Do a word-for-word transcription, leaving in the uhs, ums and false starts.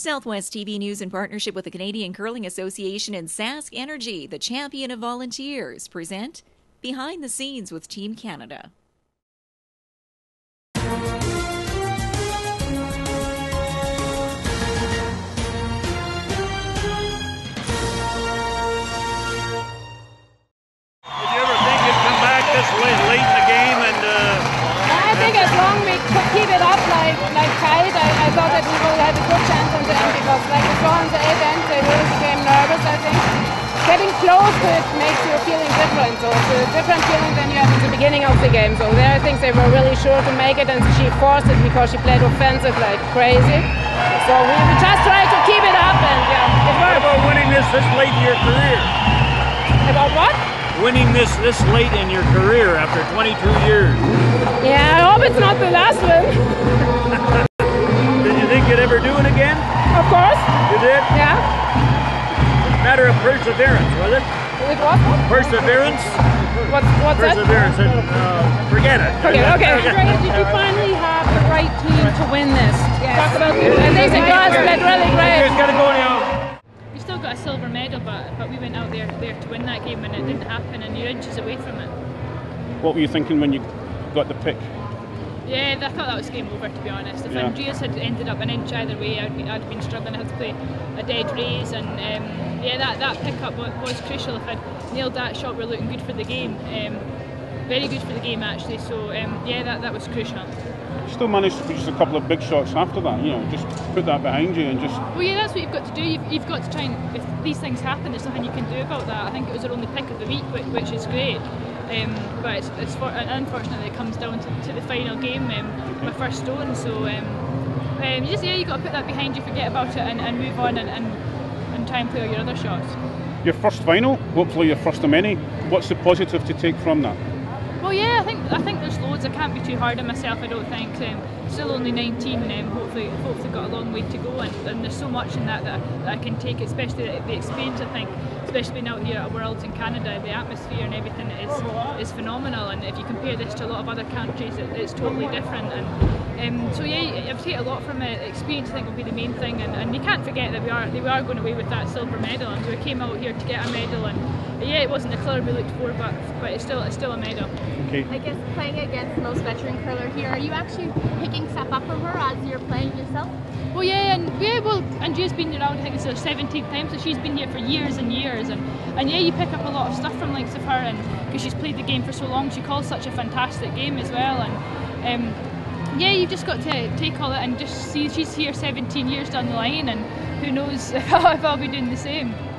Southwest T V News, in partnership with the Canadian Curling Association and Sask Energy, the champion of volunteers, present Behind the Scenes with Team Canada. Did you ever think you'd come back this late, late in the game? And uh, I think as long as we could keep it up like like tight, I, I thought that we would have a good chance in the end, because like we saw in the eighth end, they really became nervous. I think getting close to it makes you feeling different. So it's a different feeling than you had in the beginning of the game. So there, I think they were really sure to make it, and she forced it because she played offensive like crazy. So we, we just tried to keep it up, and yeah, it worked. What about winning this this late in your career? About what? Winning this this late in your career after twenty-two years. Yeah, I hope it's not the last one. Did you think you'd ever do it again? Of course. You did? Yeah. Matter of perseverance, was it? It was what? Perseverance? What's, what's Perseverance. that? And, uh, forget it. Okay, okay. Did you finally have the right team to win this? Yes. Talk about it. I think the guys played really great. Here's gotta go now. We still got a silver medal, but but we went out there there to win that game, and it didn't happen, and you're inches away from it. What were you thinking when you got the pick? Yeah, I thought that was game over, to be honest. If Yeah. Andreas had ended up an inch either way, I'd, be, I'd been struggling. I had to play a dead raise, and um, yeah, that, that pickup was, was crucial. If I'd nailed that shot, we're looking good for the game. Um, very good for the game, actually. So um, yeah, that, that was crucial. Still managed to produce a couple of big shots after that, you know, just put that behind you and just... Well, yeah, that's what you've got to do. You've, you've got to try and, if these things happen, there's nothing you can do about that. I think it was our only pick of the week, which, which is great. Um, but it's, it's for, unfortunately it comes down to, to the final game, um, my first stone. So um, um, just, yeah, you've got to put that behind you, forget about it, and, and move on, and, and, and try and play all your other shots. Your first final, hopefully your first of many. What's the positive to take from that? Well, yeah, I think I think there's loads. I can't be too hard on myself, I don't think. Um, still only nineteen, um, hopefully, hopefully got a long way to go, and, and there's so much in that, that that I can take, especially the, the experience. I think, especially being out here at Worlds in Canada, the atmosphere and everything is is phenomenal. And if you compare this to a lot of other countries, it, it's totally different. And um, so yeah, I've taken a lot from it. Experience, I think, will be the main thing. And, and you can't forget that we are we are going away with that silver medal, and we came out here to get a medal. And yeah, it wasn't the colour we looked for, but but it's still it's still a medal. Okay. I guess playing against the most veteran curler here, are you actually picking stuff up from her as you're playing yourself? Well, yeah, and yeah, well, Andrea's been around. I think it's her seventeenth time, so she's been here for years and years, and and yeah, you pick up a lot of stuff from likes of her, and because she's played the game for so long, she calls such a fantastic game as well, and um, yeah, you've just got to take all that and just see she's here seventeen years down the line, and who knows if I'll, if I'll be doing the same.